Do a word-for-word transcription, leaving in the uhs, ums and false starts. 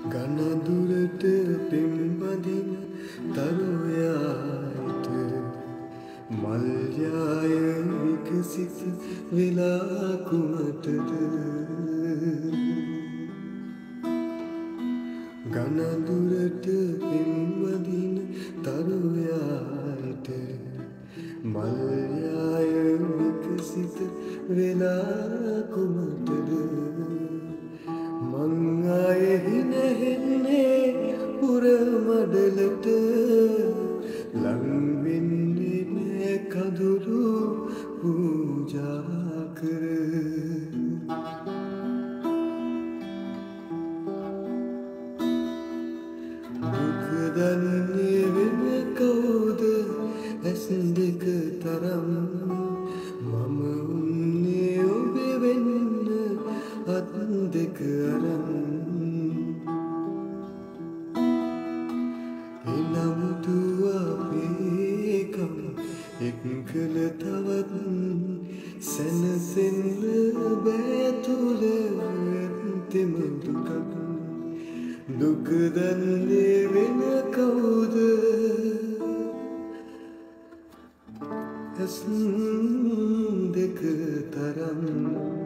ගනදුරට පෙම්බදින තරුයායට මල්යාය විකසිත වෙලා කුමටද ගනදුරට පෙම්බදින තරුයායට මල්යාය විකසිත වෙලා කුමටද මං ආයෙහි නැහෙන්නේ පුර මඩලට ලං වෙන්නේ නෑ කඳුළු පූජා කර දුක දන්නේ වෙන කවුද ඇස් දෙක තරම් මම උන්නේ ඔබේ වෙන්න අත් දෙක අරන් එනම් දුවපේකම් එක්කල තවත් සැනසෙන්න බෑතුල ඇත්තෙම දුකක් දුක දන්නේ වෙන කවුද ඇස් දෙක තරම්